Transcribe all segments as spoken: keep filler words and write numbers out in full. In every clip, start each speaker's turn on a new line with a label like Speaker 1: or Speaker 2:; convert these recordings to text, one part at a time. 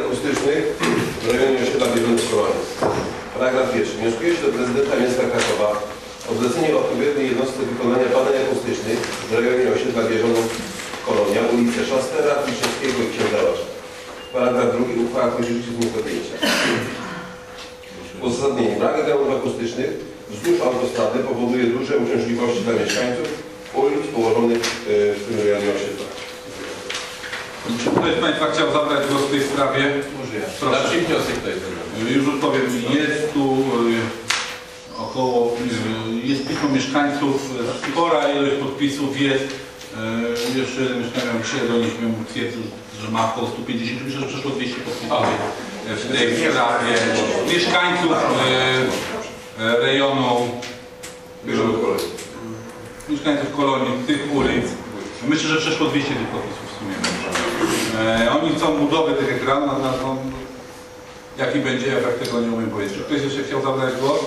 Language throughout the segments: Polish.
Speaker 1: akustycznych w rejonie osiedla Bieżących Kolonie. Paragraf pierwszy. Wnioskuje się do prezydenta miasta Krakowa o zlecenie odpowiedniej jednostce wykonania badań akustycznych w rejonie osiedla Bieżących Kolonia, ulice Szastera, Piszewskiego i Księdza Łacza. Paragraf drugi. Uchwała wchodzi w życie z dniem podjęcia. Uzasadnienie. Brak regionów akustycznych wzdłuż autostrady powoduje duże uciążliwości dla mieszkańców ulic położonych w tym rejonie osiedla.
Speaker 2: Czy ktoś z Państwa chciał zabrać głos w tej sprawie?
Speaker 3: Może ja.
Speaker 2: Proszę.
Speaker 3: Dalszy wniosek to jest.
Speaker 2: Już odpowiem. Jest tu około, jest pismo mieszkańców, spora ilość podpisów jest. Jeszcze mieszkają dzisiaj do nich, twierdzą, że ma około stu pięćdziesięciu, myślę, że przeszło dwieście podpisów w tej sprawie. Mieszkańców rejonu, mieszkańców kolonii, tych ulic. Myślę, że przeszło dwieście tych podpisów w sumie. E, oni chcą budowy tych ekranów, na to, jaki będzie efekt tego, nie umiem powiedzieć. Czy ktoś jeszcze chciał zabrać głos?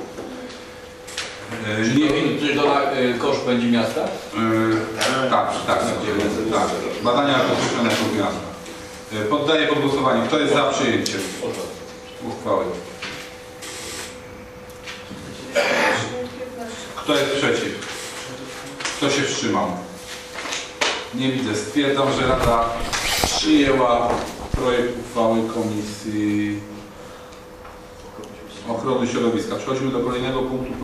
Speaker 2: E,
Speaker 3: Czy nie, ktoś doda y, koszt będzie miasta?
Speaker 2: E, tak, tak, tak, tak. Badania akustyczne na pół miasta. E, poddaję pod głosowanie. Kto jest za przyjęciem uchwały? Kto jest przeciw? Kto się wstrzymał? Nie widzę. Stwierdzam, że Rada przyjęła projekt uchwały Komisji Ochrony Środowiska. Przechodzimy do kolejnego punktu.